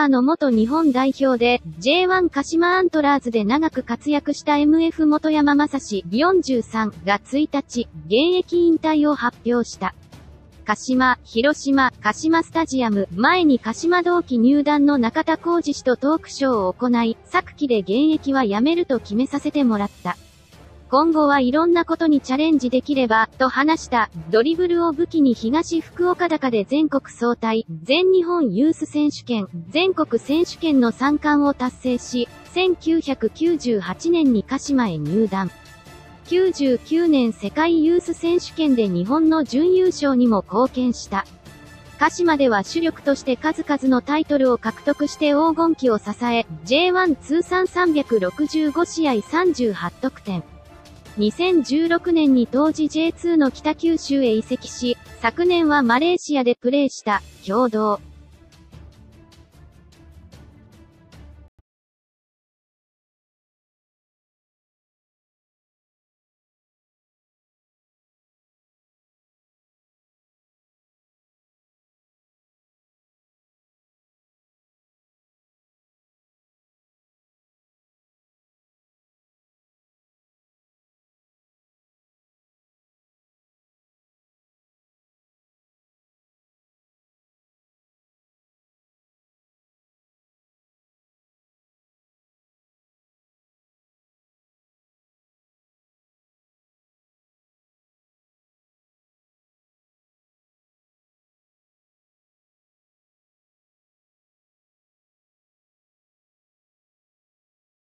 カーの元日本代表で、J1 鹿島アントラーズで長く活躍した MF 本山雅史43が1日、現役引退を発表した。鹿島、広島、鹿島スタジアム、前に鹿島同期入団の中田浩二氏とトークショーを行い、昨季で現役は辞めると決めさせてもらった。今後はいろんなことにチャレンジできれば、と話した。ドリブルを武器に東福岡高で全国総体、全日本ユース選手権、全国選手権の3冠を達成し、1998年に鹿島へ入団。99年世界ユース選手権で日本の準優勝にも貢献した。鹿島では主力として数々のタイトルを獲得して黄金期を支え、J1 通算365試合38得点。2016年に当時 J2 の北九州へ移籍し、昨年はマレーシアでプレーした、共同。